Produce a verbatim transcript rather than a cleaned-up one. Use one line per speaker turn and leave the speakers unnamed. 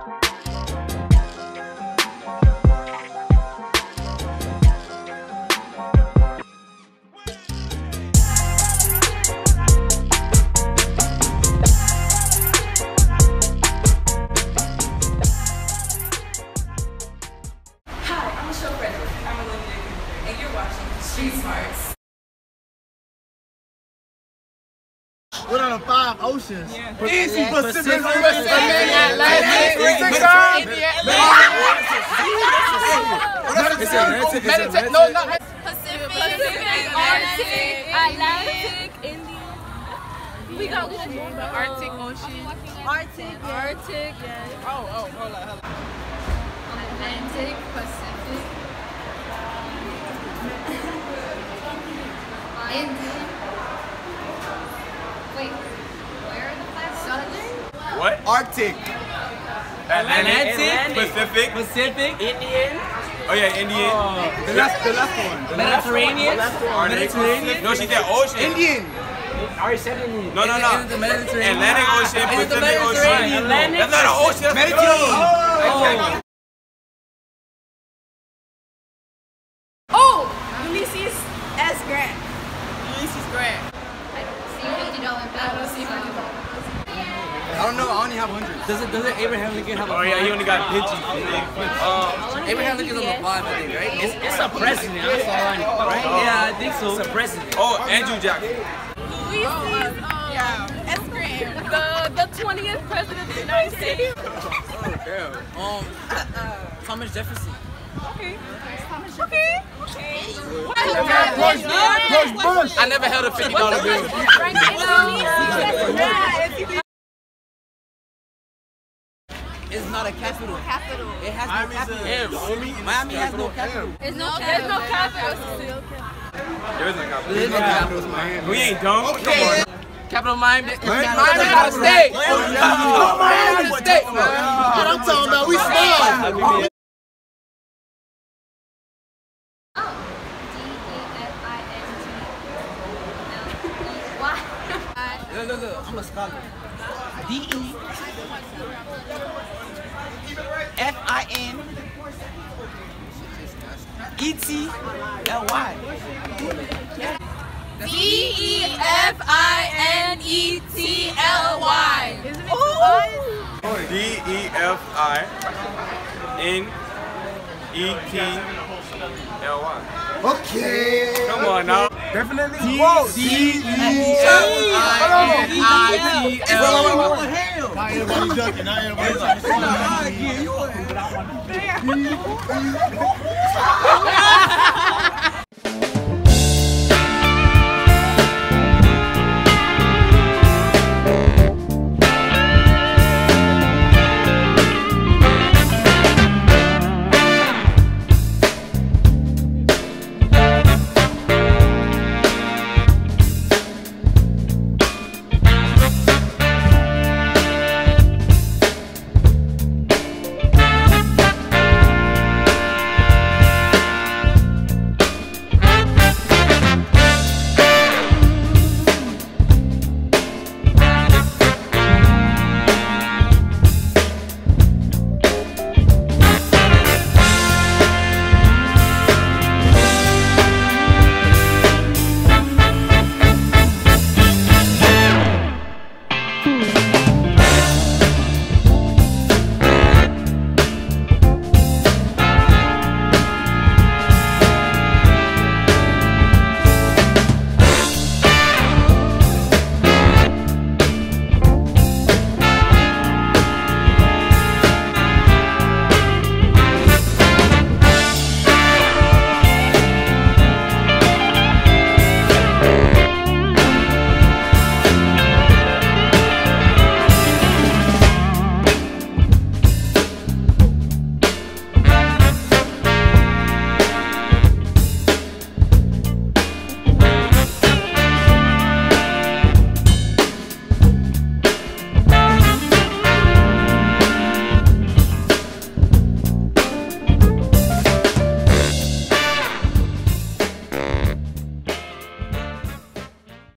What are the five oceans? Yeah.
Easy, Pacific, Pacific, Atlantic, no, not Pacific, Arctic, Atlantic, Indian. We got one more. Arctic Ocean. Arctic, Arctic. Oh, oh, hold on, hold on. Atlantic, Pacific, Indian. Wait, where are the five? Southern?
What?
Arctic.
Atlantic, Atlantic, Pacific,
Pacific, Indian.
Oh yeah, Indian.
Oh.
The last, the last one.
The Mediterranean.
Mediterranean. No, she said ocean.
Indian.
I already said Indian.
No, no, no.
It's the Mediterranean.
Atlantic Ocean,
It's the
Pacific Ocean.
Atlantic.
That's not an ocean. That's
Mediterranean.
Oh. Oh, Ulysses S. Grant. Ulysses Grant.
I don't see fifty dollar bill. I don't see fifty dollars.
I don't know. I only have hundred.
Does it? Does it? Abraham Lincoln have a?
Oh yeah, he only got pitches.
Uh, Abraham Lincoln's on the five, I think, right? It's, it's a president. That's all I know, right? Yeah, I think so. It's a president.
Oh, Andrew Jackson.
Ulysses, um, yeah, S. Grant, the the twentieth president of the United States.
Oh damn. Um, Thomas Jefferson.
Okay. Okay. Okay.
I never held a fifty dollar bill. It's not a capital.
Capital.
It has no capital. Miami has no capital.
There's no There's no capital.
There is no capital.
There is no capital.
We ain't dumb.
Okay.
Come on.
Capital Miami.
Miami
got a state.
Miami
got a state.
What I'm talking about, we smart.
Look, look, look, I'm a scholar. D E F I N E T L Y.
D E F I N E T L Y.
D E F I N E T L Y.
Okay.
Come on now.
Definitely.
D
E F I N E T L Y. Now everybody ducking. Now everybody ducking.